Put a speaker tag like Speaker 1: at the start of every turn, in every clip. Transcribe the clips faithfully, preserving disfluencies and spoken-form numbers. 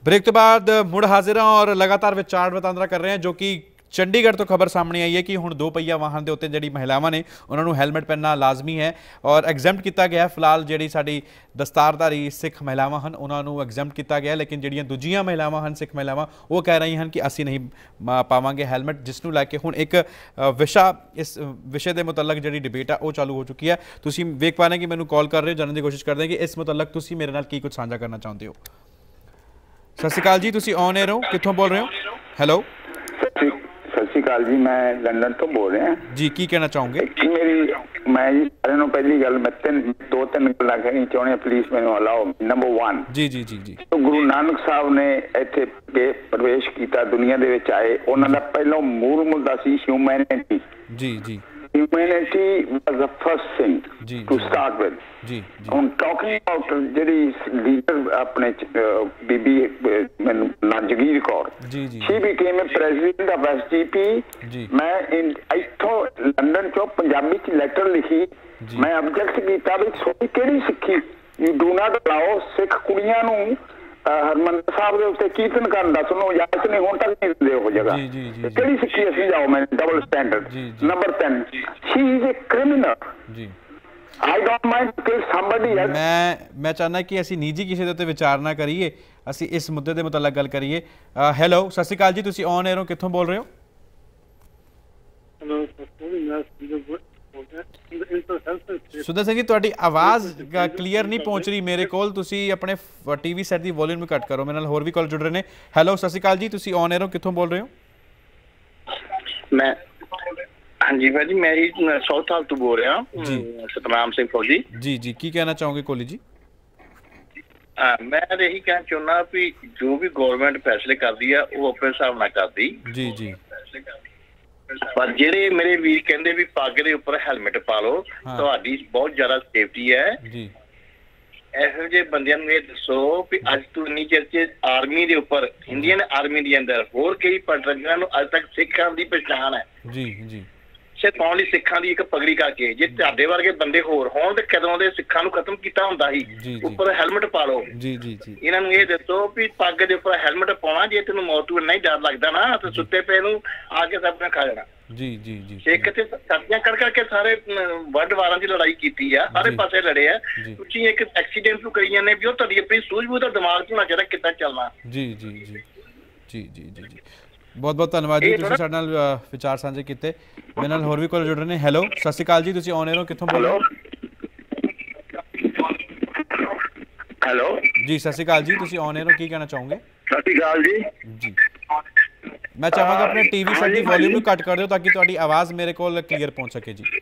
Speaker 1: Break तो बाद मुड़ हाजिर हाँ और लगातार विचार वटांदरा कर रहे हैं जो कि चंडीगढ़ तो खबर सामने आई है कि हुण दो पहिया वाहन के उत्ते जिहड़ी महिलावां ने उन्होंने हैलमेट पहनना लाजमी है और एग्जैम्प्ट किया गया। फिलहाल जिहड़ी साडी दस्तारधारी सिख महिलावां हन उन्होंने एग्जैम्प्ट किया गया, लेकिन जिहड़ियां दूजियां महिलावां हन सिख महिलावां वो कह रही हैं कि असीं नहीं पावांगे हैलमेट, जिसनूं लैके हुण एक विशा इस विषय के मुतलक जिहड़ी डिबेट है वो चालू हो चुकी है। तुसीं वेख पा रहे कि मैनूं कॉल कर रहे हो, जानने की कोशिश करते हैं कि इस मुतलक तुसीं मेरे नाल की कुछ साझा करना चाहते हो। सत श्री अकाल जी, तुसीं ऑन एयर हो, कित्थों बोल रहे हो? हैलो
Speaker 2: सत श्री अकाल जी, मैं लंदन तो बोल रहे हैं
Speaker 1: जी। की कहना चाहोगे?
Speaker 2: मेरी मैं जी सारे नु पहली गल मैं तीन दो तीन गल्लां कहनी चाहुंदा, प्लीज मैनू अलाओ। नंबर वन
Speaker 1: जी जी जी जी
Speaker 2: तो गुरु नानक साहब ने इत्थे प्रवेश किया, दुनिया दे विच आए, उन्हां दा पहला मूल मुद्दा सी ह्यूमैनिटी।
Speaker 1: जी जी
Speaker 2: Humanity was the first thing
Speaker 1: जी,
Speaker 2: to
Speaker 1: जी,
Speaker 2: start with.
Speaker 1: जी जी
Speaker 2: I'm talking about ਜਿਹੜੀ ਲੀਡਰ ਆਪਣੇ ਬੀਬੀ ਮੈਨੂੰ ਜਗੀਰ ਕੌਰ,
Speaker 1: जी जी
Speaker 2: she became a president of S G P।
Speaker 1: जी
Speaker 2: ਮੈਂ ਇੱਥੋਂ ਲੰਡਨ ਚੋਂ ਪੰਜਾਬੀ ਚ ਲੈਟਰ ਲਿਖੀ, ਮੈਂ ਆਬਜੈਕਟ ਕੀਤਾ ਵੀ ਸੋਈ ਕਿਹੜੀ ਸਿੱਖੀ you do not allow Sikh ਕੁੜੀਆਂ ਨੂੰ ਹਰਮੰਦਰ ਸਾਹਿਬ ਦੇ ਉੱਤੇ ਕੀਰਤਨ ਕਰਨ ਦਾ ਸੁਣੋ ਇਜਾਜ਼ਤ ਨਹੀਂ, ਹੁਣ ਤੱਕ ਨਹੀਂ ਦਿੰਦੇ ਉਹ ਜਗ੍ਹਾ। ਕਿਹੜੀ ਸਿੱਖੀ ਅਸੀਂ ਜਾਓ, ਮੈਂ ਡਬਲ ਸਟੈਂਡਰਡ। ਨੰਬਰ ਤਿੰਨ she is a criminal।
Speaker 1: जी
Speaker 2: I don't mind to kill somebody else।
Speaker 1: मैं मैं चाहना कि ਅਸੀਂ ਨਿੱਜੀ ਕਿਸੇ ਦੇ ਉੱਤੇ ਵਿਚਾਰ ਨਾ ਕਰੀਏ, ਅਸੀਂ ਇਸ ਮੁੱਦੇ ਦੇ ਮੁਤਲਕ ਗੱਲ ਕਰੀਏ। ਹੈਲੋ ਸਤਿ ਸ਼੍ਰੀ ਅਕਾਲ ਜੀ, ਤੁਸੀਂ ਔਨ 에ਅਰ ਹੋ, ਕਿੱਥੋਂ ਬੋਲ ਰਹੇ ਹੋ?
Speaker 3: ਹੈਲੋ
Speaker 1: सुंदर सिंह जी, तुहाडी आवाज़ क्लीयर नहीं पहुँच रही मेरे कोल, तुसी अपने टीवी सैट की वॉल्यूम घट करो, मेरे नाल होर भी कॉल जुड़ रहे हैं। हैलो सत श्री अकाल जी, तुसी ऑन एयर हो, कित्थों बोल रहे हो?
Speaker 3: मैं हाँ जी भाई जी, मैं ही साउथ हाल तो बोल रहा हूँ जी, सतनाम सिंह फौजी
Speaker 1: जी जी। की कहना चाहोगे कोहली जी?
Speaker 3: आ, मैं यही कहना चाहना भी जो भी गवर्नमेंट फैसले करती है वो अपने हिसाब नाल करती
Speaker 1: जी जी,
Speaker 3: पर जेडे मेरे वीर कहते भी पग के उपर हैलमेट पा लो, तुहाडी बहुत ज्यादा सेफ्टी है
Speaker 1: जी।
Speaker 3: ਇਹੋ ਜਿਹੇ ਬੰਦਿਆਂ ਨੂੰ ਇਹ ਦੱਸੋ ਵੀ ਅੱਜ ਤੋਂ ਇੰਨੀ ਚਿਰ ਚ ਆਰਮੀ ਦੇ ਉੱਪਰ ਇੰਡੀਅਨ ਆਰਮੀ ਦੇ ਅੰਦਰ ਹੋਰ ਕਈ ਪਟਰਗਾਂ ਨੂੰ ਅੱਜ ਤੱਕ ਸਿੱਖਾਂ ਦੀ ਪਛਾਣ ਹੈ
Speaker 1: ਜੀ ਜੀ।
Speaker 3: ਸਿਰਫ ਪਾਉਣ ਲਈ ਸਿੱਖਾਂ ਦੀ ਇੱਕ ਪਗੜੀ ਕਰਕੇ, ਜੇ ਤੁਹਾਡੇ ਵਰਗੇ ਬੰਦੇ ਹੋਰ ਹੋਣ ਤੇ ਕਦੋਂ ਦੇ ਸਿੱਖਾਂ ਨੂੰ ਖਤਮ ਕੀਤਾ ਹੁੰਦਾ ਸੀ। ਉੱਪਰ ਹੈਲਮਟ ਪਾ ਲਓ ਜੀ ਜੀ ਜੀ। ਇਹਨਾਂ ਨੂੰ ਇਹ ਦੱਸੋ ਵੀ ਪੱਗ ਦੇ ਉੱਪਰ ਹੈਲਮਟ ਪਾਉਣਾ, ਜੇ ਤੈਨੂੰ ਮੌਤ ਤੋਂ ਨਹੀਂ ਡਰ ਲੱਗਦਾ ਨਾ ਤੇ ਸੁੱਤੇ ਪਏ ਨੂੰ ਆ ਕੇ ਸਭ ਨੇ ਖਾ ਜਾਣਾ। ਜੀ ਜੀ ਜੀ। ਸਿੱਖ ਤੇ ਸਰਦੀਆਂ ਕਰ ਕਰਕੇ ਸਾਰੇ ਵਰਲਡ ਵਾਰਾਂ ਦੀ ਲੜਾਈ ਕੀਤੀ ਆ, ਸਾਰੇ ਪਾਸੇ ਲੜੇ ਆ। ਤੁਸੀਂ ਇੱਕ ਐਕਸੀਡੈਂਟ ਨੂੰ ਕਰੀ ਜਾਂਦੇ ਵੀ ਉਹ ਤੁਹਾਡੀ ਆਪਣੀ ਸੂਝ-ਬੂਝ ਦਾ ਦਿਮਾਗ ਹੋਣਾ ਚਾਹੀਦਾ ਕਿੱਦਾਂ ਚੱਲਣਾ। ਜੀ ਜੀ ਜੀ ਜੀ ਜੀ ਜੀ ਜੀ। बहुत बहुत धन्यवाद जी, तुसीं साडे नाल विचार साझे कीते। मेरे नाल होर भी कॉल जुड़ रहे हैं। हैलो सत श्री अकाल जी, तुसीं ऑन एयर हो, कित्थों बोल रहे हो?
Speaker 2: हेलो
Speaker 1: जी सत श्री अकाल जी, तुसीं ऑन एयर हो, की कहना चाहोगे?
Speaker 2: सत श्री अकाल जी
Speaker 1: जी। मैं चाहांगा अपने टीवी सेट की वॉल्यूम नूं घट कर दिओ ताकि तुहाडी आवाज़ मेरे कोल क्लीयर पहुंच सके जी।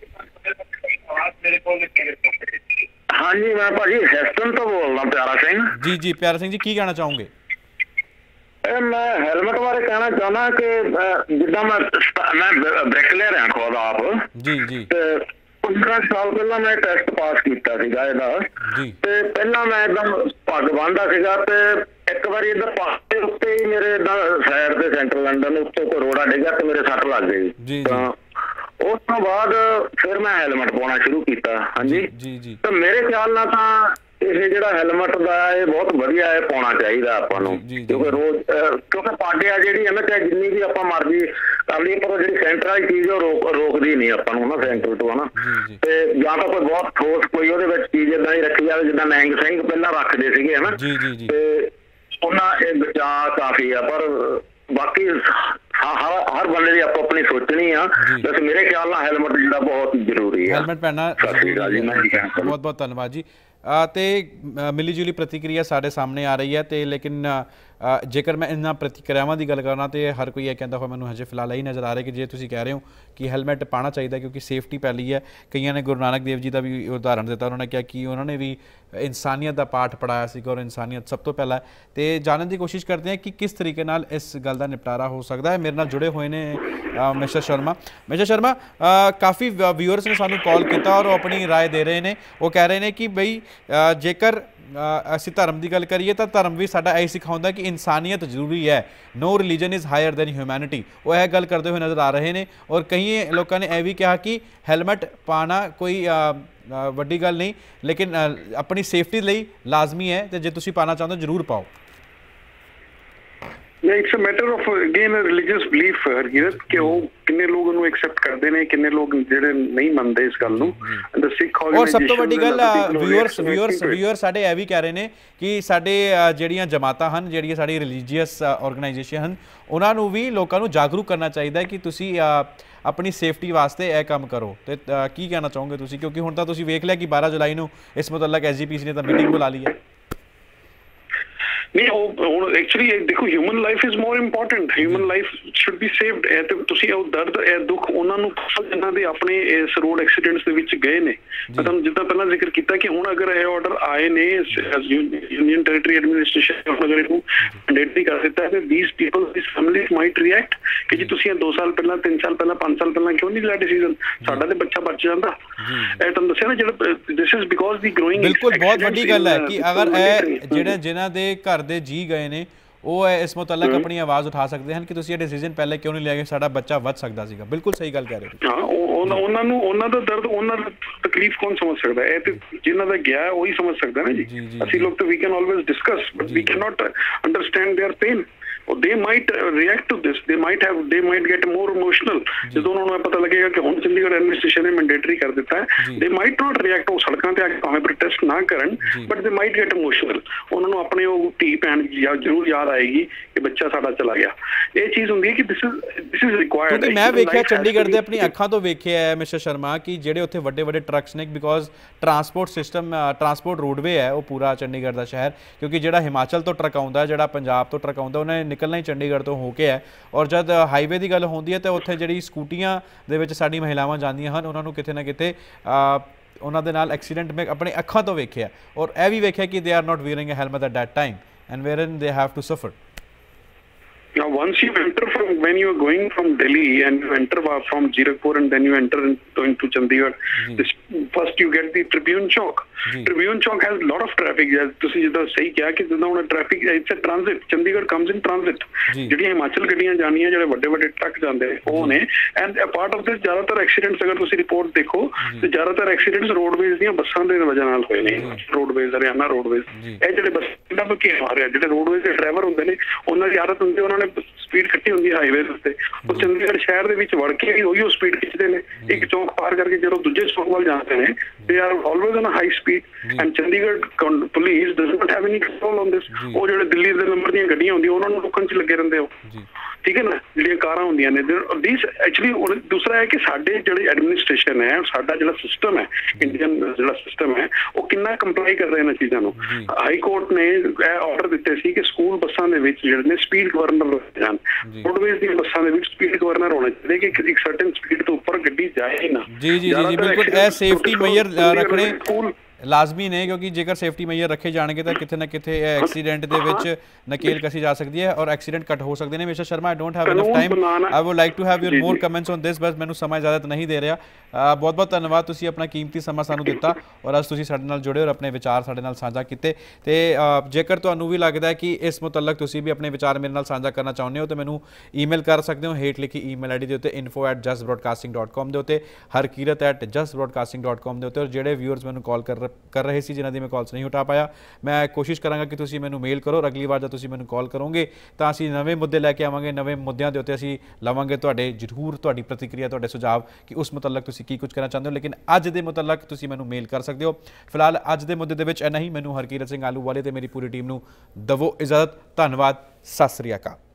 Speaker 2: हाँ जी, मैं भाजी हैस्टन तो बोल रहा, प्यारा सिंह
Speaker 1: जी जी। प्यारा सिंह जी, की कहना चाहोगे?
Speaker 2: मैं हैलमेट बारे कहना चाहना कि जिदा मैं मैं ब्रिकलेयर हां खुद आप
Speaker 1: जी जी,
Speaker 2: पंद्रह साल पहला मैं टेस्ट पास किया सीगा ਇਹਦਾ
Speaker 1: जी।
Speaker 2: ਤੇ ਪਹਿਲਾਂ ਮੈਂ एकदम ਪੱਗ ਬੰਨਦਾ ਸੀਗਾ ਤੇ ਇੱਕ ਵਾਰੀ ਇਧਰ ਪਾਸੇ ਉੱਤੇ ਹੀ ਮੇਰੇ ਇਦਾਂ ਸਾਈਡ ਤੇ ਸੈਂਟਰ ਲੰਡਨ ਉੱਤੇ ਕੋਈ ਰੋੜਾ ਡਿੱਗਾ ਤੇ ਮੇਰੇ ਸੱਟ ਲੱਗ ਗਈ
Speaker 1: ਜੀ।
Speaker 2: ਤਾਂ ਉਸ ਤੋਂ ਬਾਅਦ ਫਿਰ ਮੈਂ ਹੈਲਮਟ ਪਾਉਣਾ ਸ਼ੁਰੂ ਕੀਤਾ। ਹਾਂਜੀ
Speaker 1: ਜੀ ਜੀ।
Speaker 2: ਤਾਂ ਮੇਰੇ ਖਿਆਲ ਨਾਲ ਤਾਂ ਇਹ ਜਿਹੜਾ ਹੈਲਮਟ ਦਾ ਇਹ ਬਹੁਤ ਵਧੀਆ ਹੈ, ਪਾਉਣਾ ਚਾਹੀਦਾ ਆਪਾਂ ਨੂੰ, ਕਿਉਂਕਿ ਰੋਜ਼ ਕਿਉਂਕਿ ਪੱਗ ਆ ਜਿਹੜੀ ਹੈ ਨਾ, ਚਾਹੇ ਜਿੰਨੀ ਵੀ ਆਪਾਂ ਮਰਜ਼ੀ ਕਰ ਲਈਏ ਪਰ ਜਿਹੜੀ ਸੈਂਟਰ ਵਾਲੀ ਚੀਜ਼ ਉਹ ਰੋਕ ਰੋਕਦੀ ਨਹੀਂ ਆਪਾਂ ਨੂੰ ਨਾ ਸੈਂਟਰ ਤੋਂ, ਹਨਾ। ਤੇ ਜਾਂ ਤਾਂ ਕੋਈ ਬਹੁਤ ਠੋਸ ਕੋਈ ਉਹਦੇ ਵਿੱਚ ਚੀਜ਼ ਏਦਾਂ ਹੀ ਰੱਖੀ ਜਾਵੇ ਜਿੱਦਾਂ ਨਹਿੰਗ ਸਿੰਘ ਪਹਿਲਾਂ ਰੱਖਦੇ ਸੀਗੇ, ਹਨਾ। ਤੇ ਉਹਨਾਂ ਇਹ ਬਚਾਅ ਕਾਫੀ ਆ, ਪਰ ਬਾਕੀ हर हर बंदे की आपको अपनी सोचनी है। बस मेरे ख्याल ਨਾਲ ਹੈਲਮਟ ਜਿਹੜਾ ਬਹੁਤ ਜ਼ਰੂਰੀ ਹੈ,
Speaker 1: ਹੈਲਮਟ ਪਹਿਨਣਾ ਜ਼ਰੂਰੀ ਹੈ। ਬਹੁਤ ਬਹੁਤ ਧੰਨਵਾਦ ਜੀ। ਤੇ ਮਿਲੀ ਜੁਲੀ ਪ੍ਰਤੀਕਿਰਿਆ ਸਾਡੇ ਸਾਹਮਣੇ ਆ ਰਹੀ ਹੈ ਤੇ ਲੇਕਿਨ ਜੇਕਰ ਮੈਂ ਇਹਨਾਂ ਪ੍ਰਤੀਕਿਰਿਆਵਾਂ ਦੀ ਗੱਲ ਕਰਾਂ ਤੇ ਹਰ ਕੋਈ ਇਹ ਕਹਿੰਦਾ ਹੋਇਆ ਮੈਨੂੰ ਹਜੇ ਫਿਲਹਾਲ ਇਹ ਨਜ਼ਰ ਆ ਰਿਹਾ ਕਿ ਜੇ ਤੁਸੀਂ ਕਹਿ ਰਹੇ ਹੋ ਕਿ ਹੈਲਮਟ ਪਾਉਣਾ ਚਾਹੀਦਾ ਕਿਉਂਕਿ ਸੇਫਟੀ ਪਹਿਲੀ ਹੈ। ਕਈਆਂ ਨੇ ਗੁਰੂ ਨਾਨਕ ਦੇਵ ਜੀ ਦਾ ਵੀ ਉਦਾਹਰਣ ਦਿੱਤਾ, ਉਹਨਾਂ ਨੇ ਕਿਹਾ ਕਿ ਉਹਨਾਂ ਨੇ ਵੀ ਇਨਸਾਨੀਅਤ ਦਾ ਪਾਠ ਪੜਾਇਆ ਸੀਗਾ ਔਰ ਇਨਸਾਨੀਅਤ ਸਭ ਤੋਂ ਪਹਿਲਾਂ। ਤੇ ਜਾਣਨ ਦੀ ਕੋਸ਼ਿਸ਼ ਕਰਦੇ ਹਾਂ ਕਿ ਕਿਸ ਤਰੀਕੇ ਨਾਲ ਇਸ ਗੱਲ ਦਾ ਨਿਪਟਾਰਾ ਹੋ ਸਕਦਾ ਹੈ। ਮੇਰੇ ਨਾਲ जुड़े हुए ने मिस्टर शर्मा। मिस्टर शर्मा, काफ़ी व्यूअर्स ने सानू कॉल किया और अपनी राय दे रहे हैं। वो कह रहे हैं कि बई जेकर असी धर्म की गल करिए तो धर्म भी साडा यही सिखाउंदा कि इंसानियत जरूरी है, no religion is higher than humanity. वो यह गल करते हुए नज़र आ रहे हैं और कई लोगों ने यह भी कहा कि हैलमेट पाना कोई वड्डी गल नहीं, लेकिन अपनी सेफ्टी लई लाजमी है, तो जे तुसीं पाना चाहते हो जरूर पाओ।
Speaker 4: It's a matter of again religious belief Harkirat ਕਿ ਉਹ ਕਿੰਨੇ ਲੋਕ ਉਹਨੂੰ ਐਕਸੈਪਟ ਕਰਦੇ ਨੇ, ਕਿੰਨੇ ਲੋਕ ਜਿਹੜੇ ਨਹੀਂ ਮੰਨਦੇ ਇਸ ਗੱਲ ਨੂੰ। ਦ ਸਿੱਖ
Speaker 1: ਔਰ ਸਭ ਤੋਂ ਵੱਡੀ ਗੱਲ ਵਿਊਅਰਸ ਵਿਊਅਰਸ ਵਿਊਅਰ ਸਾਡੇ ਇਹ ਵੀ ਕਹਿ ਰਹੇ ਨੇ ਕਿ ਸਾਡੇ ਜਿਹੜੀਆਂ ਜਮਾਤਾਂ ਹਨ, ਜਿਹੜੀਆਂ ਸਾਡੀ ਰਿਲੀਜੀਅਸ ਆਰਗੇਨਾਈਜੇਸ਼ਨ ਹਨ, ਉਹਨਾਂ ਨੂੰ ਵੀ ਲੋਕਾਂ ਨੂੰ ਜਾਗਰੂਕ ਕਰਨਾ ਚਾਹੀਦਾ ਕਿ ਤੁਸੀਂ ਆਪਣੀ ਸੇਫਟੀ ਵਾਸਤੇ ਇਹ ਕੰਮ ਕਰੋ। ਤੇ ਕੀ ਕਹਿਣਾ ਚਾਹੋਗੇ ਤੁਸੀਂ, ਕਿਉਂਕਿ ਹੁਣ ਤਾਂ ਤੁਸੀਂ ਵੇਖ ਲਿਆ ਕਿ ਬਾਰਾਂ ਜੁਲਾਈ ਨੂੰ ਇਸ ਮੁਤਲਕ ਐਸ ਜੀ ਪੀ ਸੀ ਨੇ ਤਾਂ ਮੀਟਿੰਗ ਬੁਲਾ ਲਈ ਹੈ।
Speaker 4: ਨਹੀਂ, ਉਹ ਹੁਣ ਐਕਚੁਅਲੀ ਦੇਖੋ human life is more important, human life should be saved. ਇਹ ਤੇ ਤੁਸੀਂ ਉਹ ਦਰਦ, ਇਹ ਦੁੱਖ ਉਹਨਾਂ ਨੂੰ ਜਿਨ੍ਹਾਂ ਦੇ ਆਪਣੇ ਇਸ ਰੋਡ ਐਕਸੀਡੈਂਟਸ ਦੇ ਵਿੱਚ ਗਏ ਨੇ। ਮੈਂ ਤੁਹਾਨੂੰ ਜਿੱਦਾਂ ਪਹਿਲਾਂ ਜ਼ਿਕਰ ਕੀਤਾ ਕਿ ਹੁਣ ਅਗਰ ਇਹ ਆਰਡਰ ਆਏ ਨੇ ਯੂਨੀਅਨ ਟੈਰੀਟਰੀ ਐਡਮਿਨਿਸਟ੍ਰੇਸ਼ਨ ਅਗਰ ਇਹਨੂੰ ਮੈਂਡੇਟਰੀ ਕਰ ਦਿੱਤਾ ਹੈ, these people these families might react ਕਿ ਜੀ ਤੁਸੀਂ ਦੋ ਸਾਲ ਪਹਿਲਾਂ, ਤਿੰਨ ਸਾਲ ਪਹਿਲਾਂ, ਪੰਜ ਸਾਲ ਪਹਿਲਾਂ ਕਿਉਂ ਨਹੀਂ ਲਿਆ ਡਿਸੀਜਨ, ਸਾਡਾ ਤੇ ਬੱਚਾ ਬਚ ਜਾਂਦਾ। ਇਹ ਤੁਹਾਨੂੰ ਦੱਸਿਆ ਨਾ, ਜਿਹੜਾ this is because the growing.
Speaker 1: ਬਿਲਕੁਲ, ਬਹੁਤ ਵੱਡੀ ਗੱਲ ਹੈ ਕਿ ਅਗਰ ਇਹ ਜਿਹੜੇ ਜਿਨ੍ਹਾਂ ਦੇ ਘਰ ਦੇ ਜੀ ਗਏ ਨੇ ਉਹ ਇਸ ਮੁਤਲਕ ਆਪਣੀ ਆਵਾਜ਼ ਉਠਾ ਸਕਦੇ ਹਨ ਕਿ ਤੁਸੀਂ ਇਹ ਡਿਸੀਜਨ ਪਹਿਲੇ ਕਿਉਂ ਨਹੀਂ ਲਿਆ ਕਿ ਸਾਡਾ ਬੱਚਾ ਬਚ ਸਕਦਾ ਸੀਗਾ। ਬਿਲਕੁਲ ਸਹੀ ਗੱਲ ਕਹਿ ਰਹੇ ਹੋ।
Speaker 4: ਹਾਂ, ਉਹਨਾਂ ਨੂੰ ਉਹਨਾਂ ਦਾ ਦਰਦ, ਉਹਨਾਂ ਦਾ ਤਕਲੀਫ ਕੌਣ ਸਮਝ ਸਕਦਾ? ਇਹ ਤੇ ਜਿਨ੍ਹਾਂ ਦਾ ਗਿਆ ਉਹੀ ਸਮਝ ਸਕਦਾ ਨਾ ਜੀ। ਅਸੀਂ ਲੋਕ ਤਾਂ we can always discuss but we can not understand their pain. they might react to this, they might have they might get more emotional ਜਦੋਂ ਉਹਨਾਂ ਨੂੰ ਪਤਾ ਲੱਗੇਗਾ ਕਿ ਹੁਣ ਚੰਡੀਗੜ੍ਹ ਐਡਮਿਨਿਸਟ੍ਰੇਸ਼ਨ ਨੇ ਮੈਂਡੇਟਰੀ ਕਰ ਦਿੱਤਾ ਹੈ। they might not react, ਉਹ ਸੜਕਾਂ ਤੇ ਆ ਕੇ ਭਾਵੇਂ ਪ੍ਰੋਟੈਸਟ ਨਾ ਕਰਨ but they might get emotional। ਉਹਨਾਂ ਨੂੰ ਆਪਣੇ ਉਹ ਧੀ ਭੈਣ ਜ਼ਰੂਰ ਯਾਦ ਆਏਗੀ ਕਿ ਬੱਚਾ ਸਾਡਾ ਚਲਾ ਗਿਆ। ਇਹ ਚੀਜ਼ ਹੁੰਦੀ ਹੈ ਕਿ this is this is required।
Speaker 1: ਕਿਉਂਕਿ ਮੈਂ ਵੇਖਿਆ ਚੰਡੀਗੜ੍ਹ ਦੇ ਆਪਣੀ ਅੱਖਾਂ ਤੋਂ ਵੇਖਿਆ ਹੈ ਮਿਸਟਰ ਸ਼ਰਮਾ ਕਿ ਜਿਹੜੇ ਉੱਥੇ ਵੱਡੇ ਵੱਡੇ ਟਰੱਕਸ ਨੇ, because transport system transport roadway ਹੈ ਉਹ ਪੂਰਾ ਚੰਡੀਗੜ੍ਹ ਦਾ ਸ਼ਹਿਰ, ਕਿਉਂਕਿ ਜਿਹੜਾ ਹਿਮਾਚਲ ਤੋਂ ਟਰੱਕ ਆਉਂਦਾ, ਜਿਹੜਾ ਪੰਜਾਬ ਤੋਂ ਟਰੱਕ ਆਉਂਦਾ, ਉਹਨੇ ਨਿਕਲਣਾ ਹੀ ਚੰਡੀਗੜ੍ਹ ਤੋਂ ਹੋ ਕੇ ਹੈ। ਔਰ ਜਦ ਹਾਈਵੇ ਦੀ ਗੱਲ ਹੁੰਦੀ ਹੈ ਤਾਂ ਉੱਥੇ ਜਿਹੜੀ ਸਕੂਟੀਆਂ ਦੇ ਵਿੱਚ ਸਾਡੀ ਮਹਿਲਾਵਾਂ ਜਾਂਦੀਆਂ ਹਨ, ਉਹਨਾਂ ਨੂੰ ਕਿਤੇ ਨਾ ਕਿਤੇ ਉਹਨਾਂ ਦੇ ਨਾਲ ਐਕਸੀਡੈਂਟ ਮੈਂ ਆਪਣੇ ਅੱਖਾਂ ਤੋਂ ਵੇਖਿਆ। ਔਰ ਇਹ ਵੀ ਵੇਖਿਆ ਕਿ they are not wearing a helmet at that time and wherein they have to suffer.
Speaker 4: Now, once you enter from, when you are going from Delhi and you enter from Jirakpur and then you enter into, into Chandigarh, this, first you get the Tribune Chowk. Tribune Chowk has a lot of traffic. ਤੁਸੀਂ ਜਿੱਦਾਂ ਸਹੀ ਕਿਹਾ ਕਿ ਜਿੱਦਾਂ ਹੁਣ traffic it's a transit, Chandigarh comes in transit. ਜਿਹੜੀਆਂ ਹਿਮਾਚਲ ਗੱਡੀਆਂ ਜਾਣੀਆਂ, ਜਿਹੜੇ ਵੱਡੇ ਵੱਡੇ ਟਰੱਕ ਜਾਂਦੇ ਉਹ ਨੇ। And a part of this ਜ਼ਿਆਦਾਤਰ ਐਕਸੀਡੈਂਟਸ ਅਗਰ ਤੁਸੀਂ ਰਿਪੋਰਟ ਦੇਖੋ ਤੇ ਜ਼ਿਆਦਾਤਰ ਐਕਸੀਡੈਂਟਸ ਰੋਡਵੇਜ਼ ਦੀਆਂ ਬੱਸਾਂ ਦੇ ਵਜ੍ਹਾ ਨਾਲ ਹੋਏ ਨੇ। ਰੋਡਵੇਜ਼, ਹਰਿਆਣਾ ਰੋਡਵੇਜ਼, ਇਹ ਜਿਹੜੇ ਬੱਸਾਂ ਦਾ ਕੀ ਆ ਰਿਹਾ, ਜਿਹੜੇ ਰੋਡਵੇਜ਼ ਦੇ ਡਰਾਈਵਰ ਹੁੰਦੇ ਨੇ ਉਹਨਾਂ ਦੀ ਆਦਤ ਹੁੰਦੀ, ਉਹਨਾਂ ਨੇ ਸਪੀਡ ਕੱਟੀ ਹੁੰਦੀ ਹਾਈਵੇ ਦੇ ਉੱਤੇ, ਉਹ ਚੰਡੀਗੜ੍ਹ ਸ਼ਹਿਰ ਦੇ ਵਿੱਚ ਵੜ ਕੇ ਵੀ ਉਹੀ ਉਹ ਸਪੀਡ ਖਿੱਚਦੇ ਨੇ। ਇੱਕ ਚੌਂਕ ਪਾਰ ਕਰਕੇ ਜਦੋਂ ਦੂਜੇ ਚੌਂਕ ਵੱਲ ਜਾਂਦੇ ਨੇ they are always on high speed and Chandigarh police does not have any control on this. ਉਹ ਜਿਹੜੇ ਦਿੱਲੀ ਦੇ ਨੰਬਰ ਦੀਆਂ ਗੱਡੀਆਂ ਹੁੰਦੀਆਂ ਉਹਨਾਂ ਨੂੰ ਰੋਕਣ 'ਚ ਲੱਗੇ ਰਹਿੰਦੇ ਹੋ, ਠੀਕ ਹੈ ਨਾ, ਜਿਹੜੀਆਂ ਕਾਰਾਂ ਹੁੰਦੀਆਂ ਨੇ। ਦਿਸ ਐਕਚੁਅਲੀ ਦੂਸਰਾ ਹੈ ਕਿ ਸਾਡੇ ਜਿਹੜੇ ਐਡਮਿਨਿਸਟ੍ਰੇਸ਼ਨ ਹੈ, ਸਾਡਾ ਜਿਹੜਾ ਸਿਸਟਮ ਹੈ, ਇੰਡੀਅਨ ਜਿਹੜਾ ਸਿਸਟਮ ਹੈ, ਉਹ ਕਿੰਨਾ ਕੰਪਲਾਈ ਕਰ ਰਹੇ ਇਹਨਾਂ ਚੀਜ਼ਾਂ ਨੂੰ। ਹਾਈ ਕੋਰਟ ਨੇ ਇਹ ਆਰਡਰ ਦਿੱਤੇ ਸੀ ਕਿ ਸਕੂਲ ਬੱਸਾਂ ਦੇ ਵਿੱਚ ਜਿਹੜੇ ਨੇ ਸਪੀਡ ਗਵਰਨਰ ਰੱਖੇ ਜਾਣ। ਰੋਡਵੇਜ਼ ਦੀਆਂ ਬੱਸਾਂ ਦੇ ਵਿੱਚ ਸਪੀਡ ਗਵਰਨਰ ਹੋਣਾ ਚਾਹੀਦਾ ਕਿ ਇੱਕ ਸਰਟਨ ਸਪੀਡ ਤੋਂ ਉੱਪਰ ਗੱਡੀ ਜਾਏ ਨਾ।
Speaker 1: ਜੀ ਜੀ ਜੀ ਬਿਲਕੁਲ, ਇਹ ਸੇਫਟੀ ਮੇਜਰ ਰੱਖਣੇ ਲਾਜ਼ਮੀ ਨੇ, ਕਿਉਂਕਿ ਜੇਕਰ ਸੇਫਟੀ ਮੇਜਰ ਰੱਖੇ ਜਾਣਗੇ ਤਾਂ ਕਿਤੇ ਨਾ ਕਿਤੇ ਐਕਸੀਡੈਂਟ ਦੇ ਵਿੱਚ ਨਕੇਲ ਕਸੀ ਜਾ ਸਕਦੀ ਹੈ ਔਰ ਐਕਸੀਡੈਂਟ ਘੱਟ ਹੋ ਸਕਦੇ ਨੇ। Mister Sharma, I don't have enough time, I would like to have your more comments on this, ਬਸ ਮੈਨੂੰ ਸਮਾਂ ਇਜਾਜ਼ਤ ਨਹੀਂ ਦੇ ਰਿਹਾ। ਬਹੁਤ ਬਹੁਤ ਧੰਨਵਾਦ, ਤੁਸੀਂ ਆਪਣਾ ਕੀਮਤੀ ਸਮਾਂ ਸਾਨੂੰ ਦਿੱਤਾ ਔਰ ਅੱਜ ਤੁਸੀਂ ਸਾਡੇ ਨਾਲ ਜੁੜੇ ਔਰ ਆਪਣੇ ਵਿਚਾਰ ਸਾਡੇ ਨਾਲ ਸਾਂਝਾ ਕੀਤੇ। ਤੇ ਜੇਕਰ ਤੁਹਾਨੂੰ ਵੀ ਲੱਗਦਾ ਕਿ ਇਸ ਮੁਤਲਕ ਤੁਸੀਂ ਵੀ ਆਪਣੇ ਵਿਚਾਰ ਮੇਰੇ ਨਾਲ ਸਾਂਝਾ ਕਰਨਾ ਚਾਹੁੰਦੇ ਹੋ ਤਾਂ ਮੈਨੂੰ ਈਮੇਲ ਕਰ ਸਕਦੇ ਹੋ ਹੇਠ ਲਿਖੀ ਈਮੇਲ ਆਈ ਡੀ ਦੇ ਉੱਤੇ info at just broadcasting dot com ਦੇ ਉੱਤੇ, Harkirat at just broadcasting dot com ਦੇ ਉੱਤੇ। ਔਰ ਜਿਹੜੇ ਵਿਊਅਰਸ ਮੈਨੂੰ ਕਾਲ ਕਰ ਕਰ ਰਹੇ ਸੀ ਜਿਨ੍ਹਾਂ ਦੀ ਮੈਂ ਕਾਲਸ ਨਹੀਂ ਉਠਾ ਪਾਇਆ, ਮੈਂ ਕੋਸ਼ਿਸ਼ ਕਰਾਂਗਾ ਕਿ ਤੁਸੀਂ ਮੈਨੂੰ ਮੇਲ ਕਰੋ। ਅਗਲੀ ਵਾਰ ਜਦ ਤੁਸੀਂ ਮੈਨੂੰ ਕਾਲ ਕਰੋਗੇ ਤਾਂ ਅਸੀਂ ਨਵੇਂ ਮੁੱਦੇ ਲੈ ਕੇ ਆਵਾਂਗੇ, ਨਵੇਂ ਮੁੱਦਿਆਂ ਦੇ ਉੱਤੇ ਅਸੀਂ ਲਵਾਂਗੇ ਤੁਹਾਡੇ ਜ਼ਰੂਰ ਤੁਹਾਡੀ ਪ੍ਰਤੀਕਿਰਿਆ, ਤੁਹਾਡੇ ਸੁਝਾਅ ਕਿ ਉਸ ਮੁਤਲਕ ਤੁਸੀਂ ਕੀ ਕੁਝ ਕਰਨਾ ਚਾਹੁੰਦੇ ਹੋ। ਲੇਕਿਨ ਅੱਜ ਦੇ ਮੁਤਲਕ ਤੁਸੀਂ ਮੈਨੂੰ ਮੇਲ ਕਰ ਸਕਦੇ ਹੋ। ਫਿਲਹਾਲ ਅੱਜ ਦੇ ਮੁੱਦੇ ਦੇ ਵਿੱਚ ਇੰਨਾ ਹੀ। ਮੈਨੂੰ ਹਰਕੀਰਤ ਸਿੰਘ ਆਲੂਵਾਲੇ ਤੇ ਮੇਰੀ ਪੂਰੀ ਟੀਮ ਨੂੰ ਦਵੋ ਇਜਾਜ਼ਤ। ਧੰਨਵਾਦ, ਸਤਿ ਸ੍ਰੀ ਅਕਾਲ।